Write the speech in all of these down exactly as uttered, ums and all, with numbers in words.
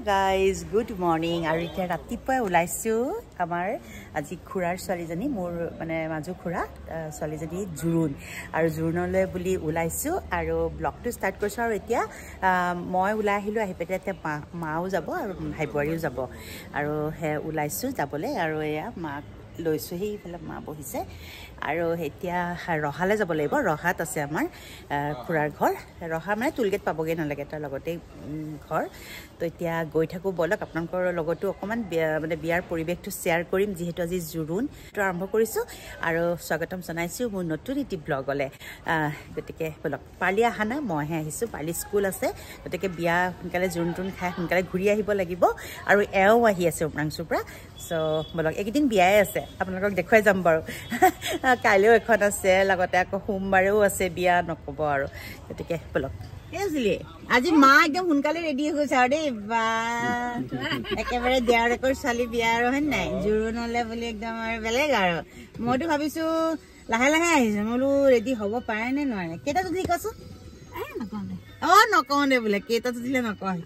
guys, good morning. আৰু এতিয়া ৰাতিপুৱা ওলাইছো আমাৰ আজি খুৰাৰ ছোৱালীজনী মোৰ মানে মাজু খুৰা ছোৱালীজনী জুৰুন আৰু জুৰুনলৈ বুলি ওলাইছো আৰু ব্লগটো ষ্টাৰ্ট কৰিছো আৰু এতিয়া মই ওলাই আহিলো আহি পেলাই এতিয়া মাও যাব আৰু ভাইবোৱাৰীও যাব আৰু হে ওলাইছো যাবলৈ আৰু এয়া মাক লৈছো সেইফালে মা বহিছে আৰু এতিয়া ৰহালে যাব লাগিব ৰহাত আছে আমাৰ খুৰাৰ ঘৰ ৰহা মানে টুলগেট পাবগে নালাগে তাৰ লগতে ঘৰ তো এতিয়া গৈ থাকো বলক আপোনালোকৰ লগতো অকমান মানে বিয়াৰ পৰিবেশটো শেয়াৰ কৰিম যেহেতু আজি জুৰুন তো আৰম্ভ কৰিছো আৰু স্বাগতম জনাইছো মোৰ নতুন ইটি ব্লগলে গতিকে বলক পালি আহানা মইহে আহিছো পালি স্কুল আছে গতিকে বিয়া সোনকালে জুৰুনটুন খাই সোনকালে ঘূৰি আহিব লাগিব আৰু এও আহি আছে উমৰাংচুৰ সো বলক একদিন বিয়াই আছে আপোনালোকক দেখুৱাই যাম বাৰু কাইলেও এখন আছে লগতে আকৌ সোমবাৰেও আছে বিয়া নকব আৰু গতিকে বলক এজিলি আজি মা একদম সোনকালে ৰেডি হৈ গৈছে আৰু দেই বা একেবাৰে দেয়াৰ ৰেকৰ চালি বিয়া আৰু হেন নাই জুৰুনলে বুলি একদম আৰু বেলেগ আৰু মইতো ভাবিছো লাহে লাহে আহিছে মোলো ৰেডি হ'ব পাৰে নে নোৱাৰে কেইটা তুলি কৈছো অ নকওঁ দে বোলে কেইটা তুলিলে নকয়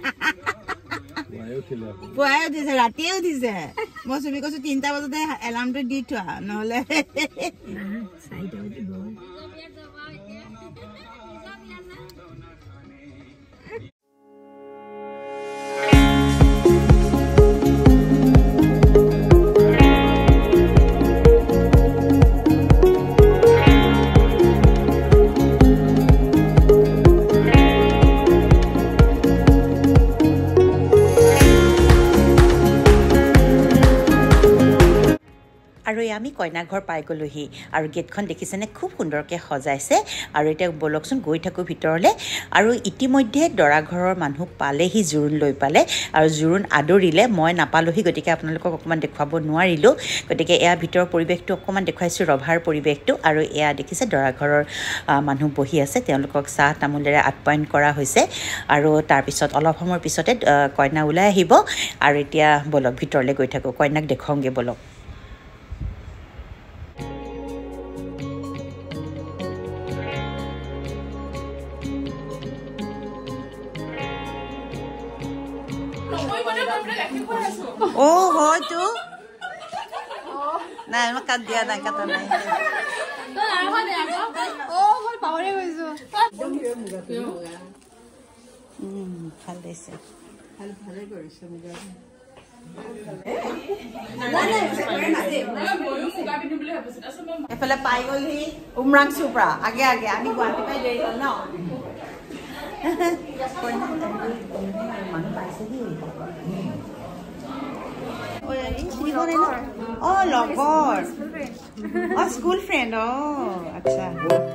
পুৱাই উঠিছে ৰাতিয়ে উঠিছে মই চুমি কৈছো তিনটা বজাতে এলাৰ্মটো দি থোৱা নহলে আৰু আমি কইনা ঘৰ পাই গলোহি আৰু গেটখন দেখিছেনে খুব সুন্দৰকৈ সজাইছে আৰু এতিয়া বলকচোন গৈ থাকো ভিতৰলে আৰু ইতিমধ্যে দৰা ঘৰৰ মানুহ পালেহি জুৰুন লৈ পালে আৰু জুৰুন আদৰিলে মই নাপালোহি গতিকে আপোনালোকক অকমান দেখুৱাব নোৱাৰিলো গতিকে এয়া ভিতৰৰ পৰিবেশটো অকমান দেখুৱাইছো ৰভাৰ পৰিবেশটো আৰু এয়া দেখিছে দৰা ঘৰৰ মানুহ বহি আছে তেওঁলোকক চাহ তামোলেৰে আপ্যায়ন কৰা হৈছে আৰু তাৰ পিছত অলপ সময়ৰ পিছতে কইনা ওলাই আহিব আৰু এতিয়া বলক ভিতৰলে গৈ থাকো কইনাক দেখুৱাওঁগে বলক ও হয়তো নাই মই কাট দিয়া নাই কাটা নাই ও মই পাহৰি গৈছো উম ভাল দিছে ভাল ভালে কৰিছে মুগা এফালে পাই গ'লহি উমৰাংচুৰ পৰা আগে আগে আমি গুৱাহাটী পাই দেৰি হ'ল ন মানুহ পাইছেহি oh লগৰ oh school friend oh acha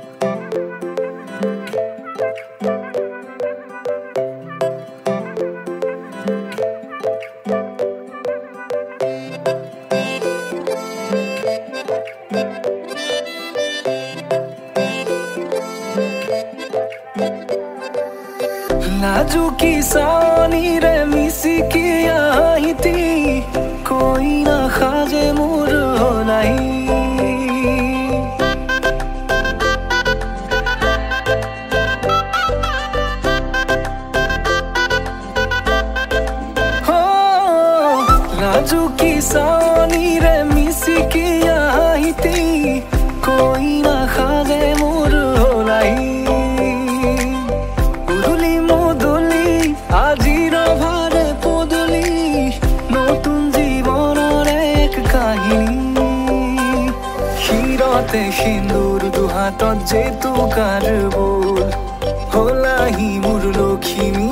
लाजू की सानी रे मिसी की आई थी कोई ना खाजे मुर हो नहीं हो लाजू की सानी रे मिसी की आई थी कोई ना खाजे मुर हो नहीं সিন্দুর দুহাত যেতু কার বল হলাহি মোর লক্ষ্মী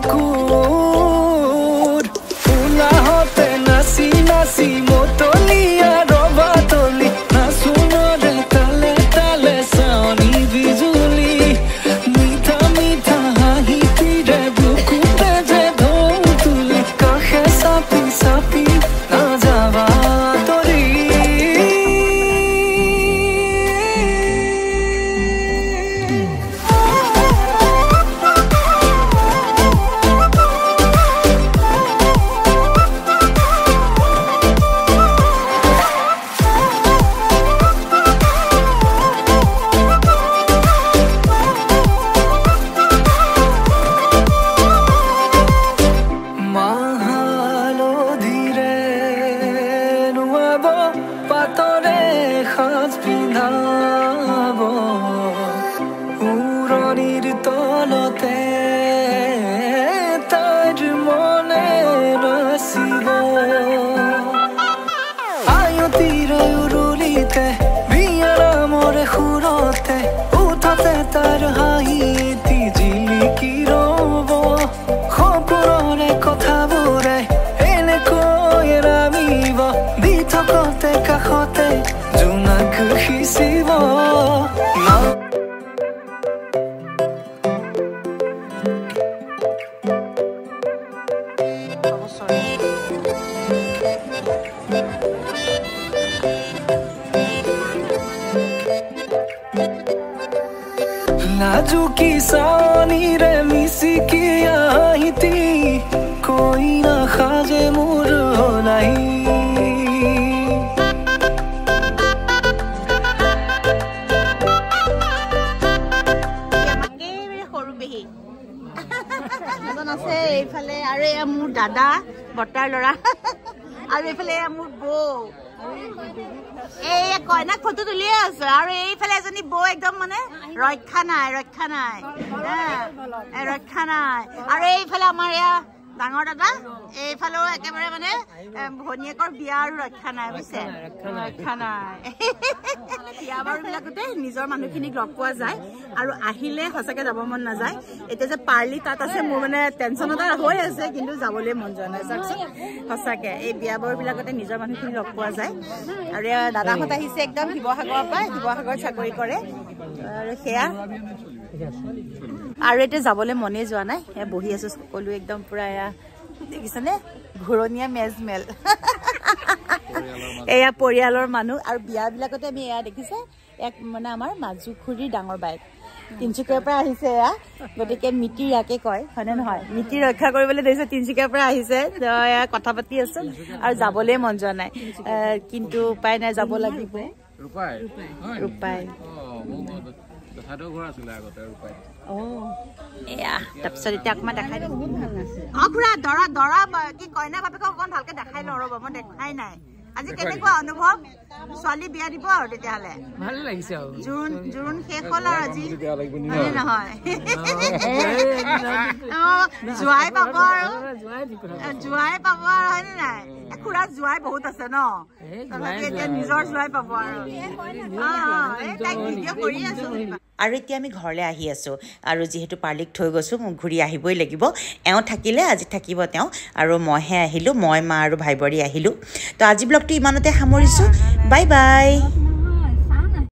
বুকুর ফুলা হতে নাচি নাচি মতলিয়া রবা তলি নাচু নদে তালে তালে সাউনি বিজুলি মিঠা মিঠা হাহি তীরে বুকুতে যে ঢোল তুলি কাষে চাপি চাপি না যাবা তৰি Oh বলতে তার মনে রসিব আয়তির উৰুলিতে বিয়াৰ মৰে সুৰতে উঠতে তাৰ হাঁহিটি জিলিকি ৰব সপোনৰে কথাবোৰে এনেকৈ ৰামিব দি থকতে কাষতে জোনাক সিঁচিব নাজুকি চাৱনিৰে মিচিকি আহিতি কৈ নাখাজে মোৰ নাই সৰু পেহী এজন আছে এইফালে আৰু এয়া মোৰ দাদা বৰ্তাৰ ল'ৰা আৰু এইফালে মোৰ বৌ এই কইনাক ফটো তুলিয়ে আছে আৰু এইফালে এজনী বৌ একদম মানে ৰক্ষা নাই ৰক্ষা নাই ৰক্ষা নাই আৰু এইফালে আমাৰ এয়া ডাঙৰ দাদা এইফালেও একেবাৰে মানে ভনীয়েকৰ বিয়া আৰু ৰক্ষা নাই বুজিছে ৰক্ষা নাই বিয়া বাৰু বিলাকতে নিজৰ মানুহখিনিক লগ পোৱা যায় আৰু আহিলে সঁচাকে যাব মন নাযায় এতিয়া যে পাৰ্লি তাত আছে মোৰ মানে টেনচন এটা হৈ আছে কিন্তু যাবলৈ মন যোৱা নাই চাওকচোন সঁচাকে এই বিয়া বাৰু বিলাকতে নিজৰ মানুহখিনি লগ পোৱা যায় আৰু দাদাহঁত আহিছে একদম শিৱসাগৰৰ পৰা শিৱসাগৰত চাকৰি কৰে আৰু সেয়া আৰু এতিয়া যাবলৈ মনে যোৱা নাই বহি আছো সকলো একদম পুৰা এয়া দেখিছেনে ঘূৰণীয়া মেজমেল এয়া পৰিয়ালৰ মানুহ আৰু বিয়াবিলাকতে আমি এয়া দেখিছে এক মানে আমাৰ মাজু খুৰীৰ ডাঙৰ বাইক তিনিচুকীয়াৰ পৰা আহিছে এয়া গতিকে মিতি ইয়াকে কয় হয়নে নহয় মিতি ৰক্ষা কৰিবলৈ দিছে তিনিচুকীয়াৰ পৰা আহিছে এয়া কথা পাতি আছো আৰু যাবলৈ মন যোৱা নাই কিন্তু উপায় নাই যাব লাগিব ৰূপাই ৰূপাই তাৰপিছত এতিয়া অকণমান দেখাই দিম অ খুৰা দৰা দৰা কি কইনা বাপেকক অকণমান ভালকে দেখাই লওঁ ৰ'ব মই দেখাই নাই আজি কেনেকুৱা অনুভৱ ছোৱালী বিয়া দিব আৰু তেতিয়াহ'লে ভাল লাগিছে জোৰোণ জোৰোণ শেষ হ'ল আৰু আজি হয়নে নহয় জোৱাই পাব আৰু জোৱাই পাব আৰু হয়নে নাই খুৰা জোৱাই বহুত আছে ন তথাপি এতিয়া নিজৰ জোৱাই পাব আৰু তাইক ভিডিঅ' কৰি আছো আৰু এতিয়া আমি ঘৰলৈ আহি আছোঁ আৰু যিহেতু পাৰ্লিক থৈ গৈছোঁ মোক ঘূৰি আহিবই লাগিব এওঁ থাকিলে আজি থাকিব তেওঁ আৰু মইহে আহিলোঁ মই মা আৰু ভাই বোৱাৰী আহিলোঁ তো আজি ব্লগটো ইমানতে সামৰিছোঁ বাই বাই